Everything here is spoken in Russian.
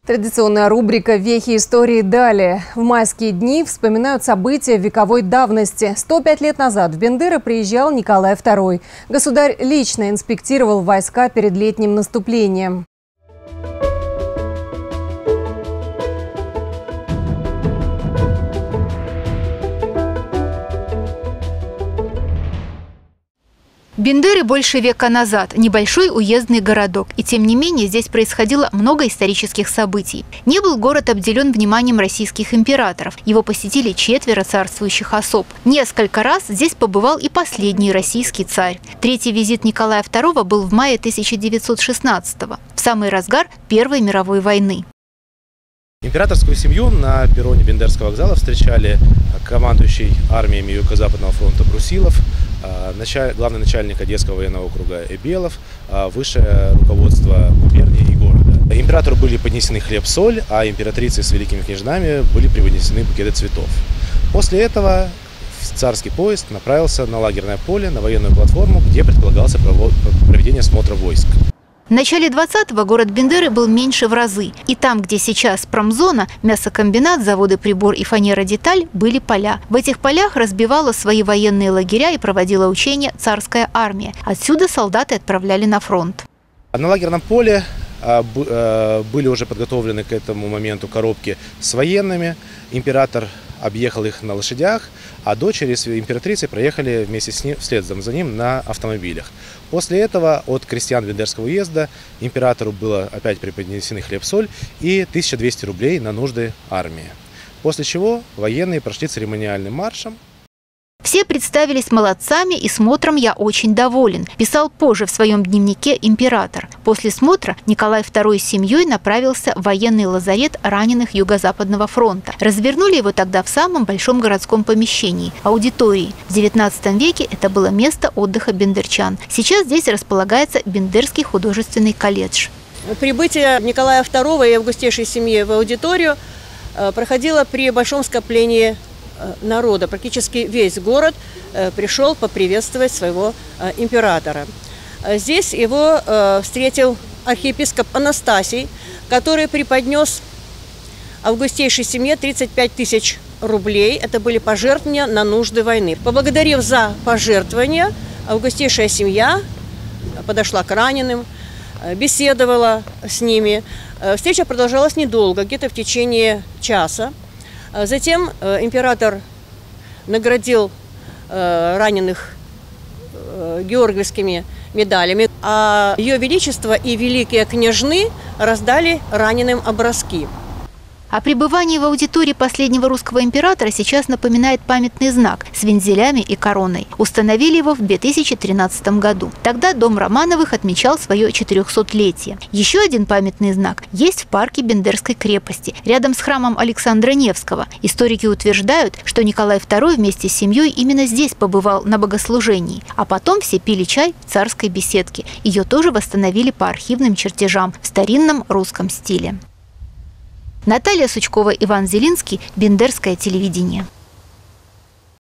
Традиционная рубрика «Вехи истории» далее. В майские дни вспоминают события вековой давности. 105 лет назад в Бендеры приезжал Николай II. Государь лично инспектировал войска перед летним наступлением. Бендеры больше века назад – небольшой уездный городок. И тем не менее здесь происходило много исторических событий. Не был город обделен вниманием российских императоров. Его посетили 4 царствующих особ. Несколько раз здесь побывал и последний российский царь. Третий визит Николая II был в мае 1916-го, в самый разгар Первой мировой войны. Императорскую семью на перроне Бендерского вокзала встречали командующий армиями Юго-Западного фронта Брусилов, главный начальник Одесского военного округа Эбелов, высшее руководство губернии и города. Императору были поднесены хлеб-соль, а императрице с великими князьями были преподнесены букеты цветов. После этого царский поезд направился на лагерное поле, на военную платформу, где предполагался проведение смотра войск. В начале 20-го город Бендеры был меньше в разы. И там, где сейчас промзона, мясокомбинат, заводы «Прибор» и «Фанера-Деталь» были поля. В этих полях разбивала свои военные лагеря и проводила учения царская армия. Отсюда солдаты отправляли на фронт. На лагерном поле были уже подготовлены к этому моменту коробки с военными. Император объехал их на лошадях, а дочери с императрицей проехали вместе с ним, вслед за ним на автомобилях. После этого от крестьян Бендерского уезда императору было опять преподнесены хлеб-соль и 1200 рублей на нужды армии. После чего военные прошли церемониальным маршем. Все представились молодцами, и смотром я очень доволен, писал позже в своем дневнике император. После смотра Николай II с семьей направился в военный лазарет раненых Юго-Западного фронта. Развернули его тогда в самом большом городском помещении – аудитории. В XIX веке это было место отдыха бендерчан. Сейчас здесь располагается Бендерский художественный колледж. Прибытие Николая II и августейшей семьи в аудиторию проходило при большом скоплении народа. Практически весь город пришел поприветствовать своего императора. Здесь его встретил архиепископ Анастасий, который преподнес августейшей семье 35 тысяч рублей. Это были пожертвования на нужды войны. Поблагодарив за пожертвования, августейшая семья подошла к раненым, беседовала с ними. Встреча продолжалась недолго, где-то в течение часа. Затем император наградил раненых георгиевскими медалями, а Ее Величество и великие княжны раздали раненым образки. О пребывании в аудитории последнего русского императора сейчас напоминает памятный знак с вензелями и короной. Установили его в 2013 году. Тогда дом Романовых отмечал свое 400-летие. Еще один памятный знак есть в парке Бендерской крепости, рядом с храмом Александра Невского. Историки утверждают, что Николай II вместе с семьей именно здесь побывал на богослужении. А потом все пили чай в царской беседке. Ее тоже восстановили по архивным чертежам в старинном русском стиле. Наталья Сучкова, Иван Зелинский, Бендерское телевидение.